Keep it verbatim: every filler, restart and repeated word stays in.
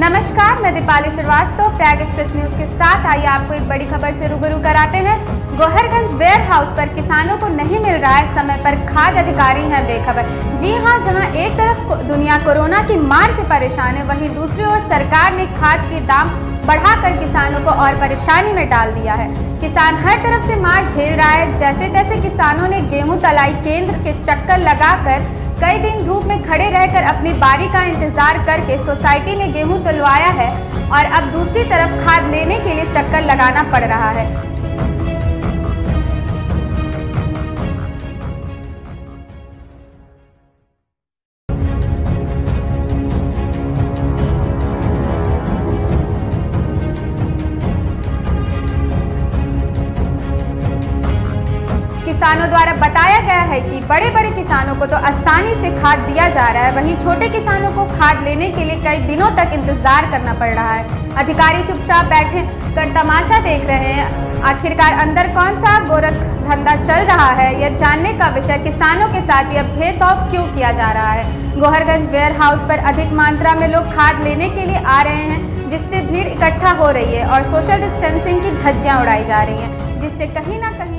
नमस्कार, मैं Deepali Srivastava Prayag express news के साथ आइए आपको एक बड़ी खबर से रूबरू कराते हैं। गोहरगंज वेयर हाउस पर किसानों को नहीं मिल रहा है समय पर खाद, अधिकारी हैं बेखबर। जी हां, जहां एक तरफ दुनिया कोरोना की मार से परेशान है, वहीं दूसरी ओर सरकार ने खाद के दाम बढ़ाकर किसानों को और परेशानी में डाल दिया है। किसान हर तरफ से मार झेल रहा है। जैसे तैसे किसानों ने गेहूं तलाई केंद्र के चक्कर लगाकर कई दिन धूप में खड़े रहकर अपनी बारी का इंतजार करके सोसाइटी में गेहूं तुलवाया है और अब दूसरी तरफ खाद लेने के लिए चक्कर लगाना पड़ रहा है। किसानों द्वारा बताया गया है कि बड़े बड़े किसानों को तो आसानी से खाद दिया जा रहा है, वहीं छोटे किसानों को खाद लेने के लिए कई दिनों तक इंतजार करना पड़ रहा है। अधिकारी चुपचाप बैठे कर तमाशा देख रहे हैं। आखिरकार अंदर कौन सा गोरख धंधा चल रहा है, यह जानने का विषय किसानों के साथ यह भेदभाव क्यों किया जा रहा है। गोहरगंज वेयर हाउस पर अधिक मात्रा में लोग खाद लेने के लिए आ रहे हैं, जिससे भीड़ इकट्ठा हो रही है और सोशल डिस्टेंसिंग की धज्जियां उड़ाई जा रही हैं, जिससे कहीं ना कहीं